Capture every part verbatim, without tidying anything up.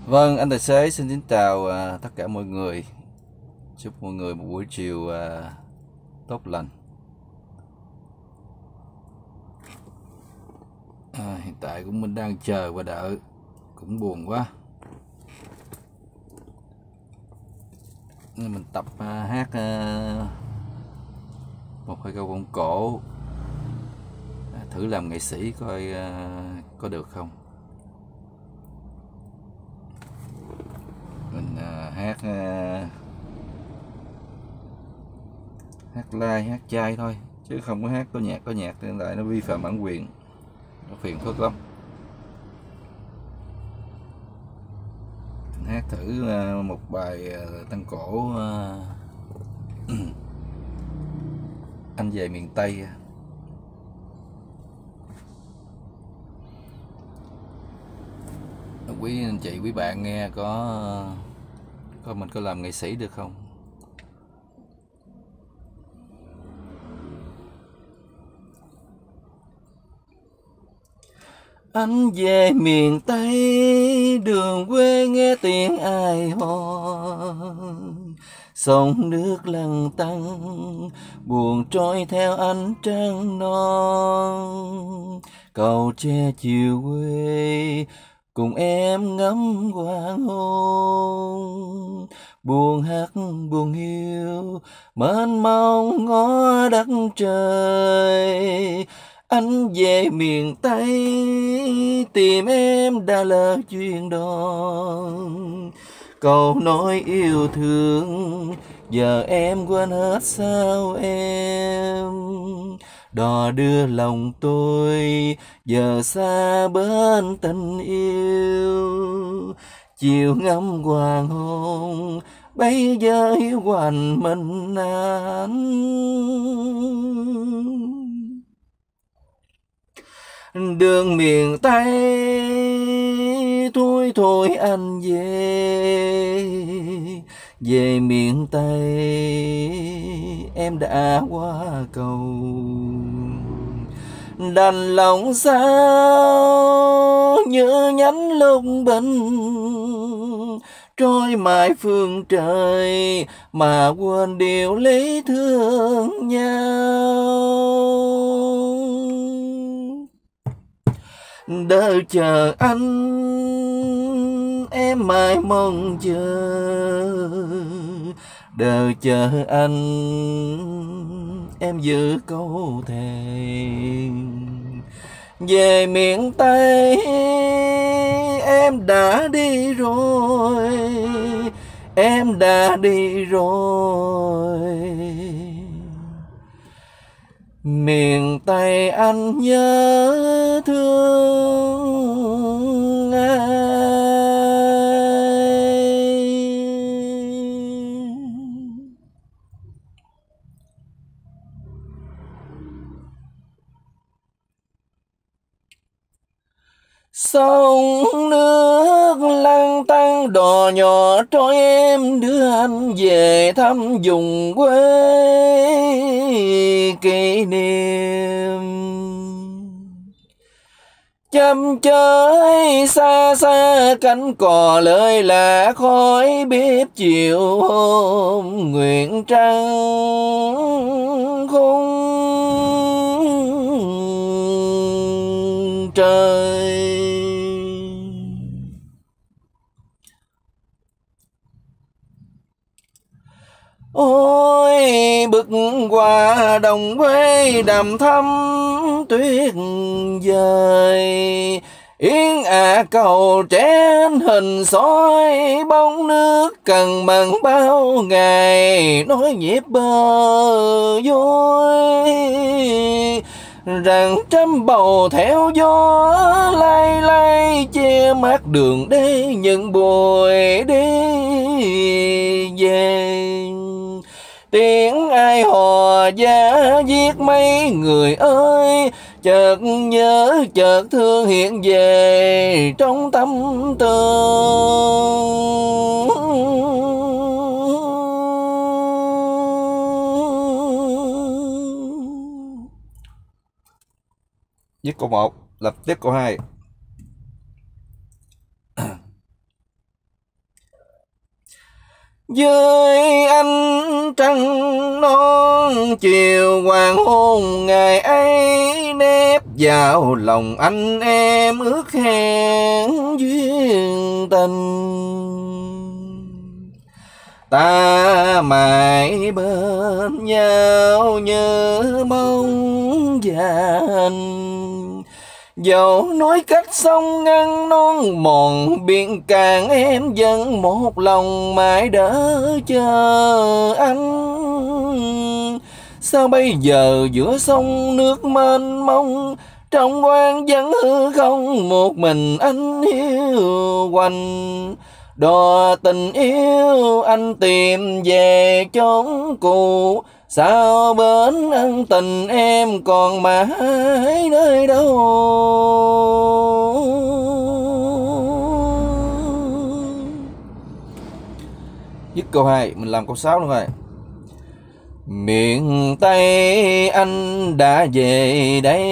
Vâng, anh tài xế xin kính chào à, tất cả mọi người. Chúc mọi người một buổi chiều à, tốt lành. À, hiện tại cũng mình đang chờ và đợi, cũng buồn quá. Nên mình tập à, hát à, một hai câu vọng cổ, à, thử làm nghệ sĩ coi à, có được không. Mình à, hát à, hát live, hát chay thôi, chứ không có hát có nhạc có nhạc nên lại nó vi phạm bản quyền, nó phiền phức lắm. Hát thử uh, một bài uh, tăng cổ uh, anh về miền Tây. Quý anh chị, quý bạn nghe có có mình có làm nghệ sĩ được không? Anh về miền Tây, đường quê nghe tiếng ai hò, sông nước lặng tanh, buồn trôi theo ánh trăng non. Cầu tre chiều quê, cùng em ngắm hoàng hôn. Buồn hát buồn hiu, mênh mông ngó đất trời. Anh về miền Tây, tìm em đã lỡ duyên đón. Câu nói yêu thương, giờ em quên hết sao em. Đò đưa lòng tôi, giờ xa bên tình yêu. Chiều ngắm hoàng hôn, bây giờ hiu quạnh mình anh. Đường miền Tây, thôi thôi anh về, về miền Tây em đã qua cầu. Đành lòng sao nhớ nhánh lúc bình, trôi mãi phương trời mà quên điều lý thương nhau. Đợi chờ anh, em mãi mong chờ. Đợi chờ anh, em giữ câu thề. Về miền Tây em đã đi rồi, em đã đi rồi. Miền Tây anh nhớ thương ai. Sông nước lăn tăn đò nhỏ trôi em đưa anh về thăm vùng quê kỷ niệm. Chăm chơi xa xa cánh cò lơi lạ khói bếp chiều hôm nguyện trăng khung trời. Ôi bức qua đồng quê đầm thắm tuyết dời, yến ả cầu trén hình soi bóng nước cần mặn bao ngày nói nhịp bờ vui. Rằng trăm bầu theo gió lay lay che mát đường đi những buổi đi về. Tiếng ai hò giá giết mấy người ơi, chợt nhớ chợt thương hiện về trong tâm tư. Viết câu một, lập tiếp câu hai. với ánh trăng non chiều hoàng hôn ngày ấy, nếp vào lòng anh em ước hẹn duyên tình. Ta mãi bên nhau như bóng dành, dẫu nói cách sông ngăn non mòn biển càng, em vẫn một lòng mãi đỡ chờ anh. Sao bây giờ giữa sông nước mênh mông, trong quan vẫn hư không một mình anh hiu quạnh. Đò tình yêu anh tìm về chốn cũ, sao bến ân tình em còn mãi nơi đâu. Dứt câu hai mình làm câu sáu luôn rồi. Miền Tây anh đã về đây,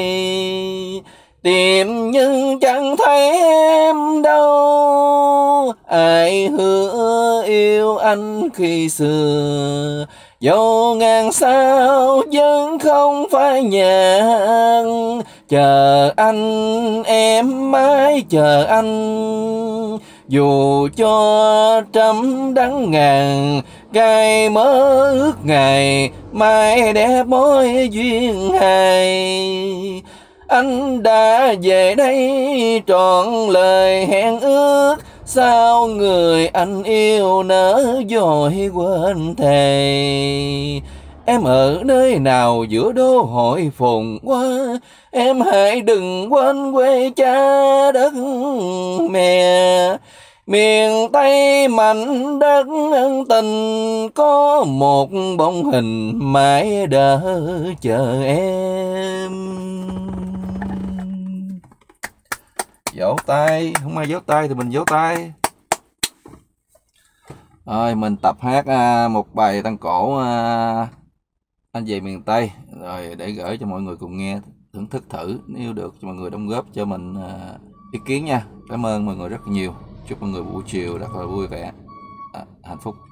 tìm nhưng chẳng thấy em đâu. Ai hứa yêu anh khi xưa, dẫu ngàn sao vẫn không phải nhà. Chờ anh em mãi chờ anh, dù cho trăm đắng ngàn cay mơ ước ngày mai đẹp mối duyên hai. Anh đã về đây trọn lời hẹn ước, sao người anh yêu nỡ dối quên thề. Em ở nơi nào giữa đô hội phồn hoa, em hãy đừng quên quê cha đất mẹ. Miền Tây mảnh đất ân tình, có một bóng hình mãi đợi chờ em. Vỗ tay, không ai vỗ tay thì mình vỗ tay. Rồi mình tập hát à, một bài tăng cổ à, Anh Về Miền Tây, rồi để gửi cho mọi người cùng nghe thưởng thức thử, nếu được cho mọi người đóng góp cho mình à, ý kiến nha. Cảm ơn mọi người rất nhiều, chúc mọi người buổi chiều rất là vui vẻ, à, hạnh phúc.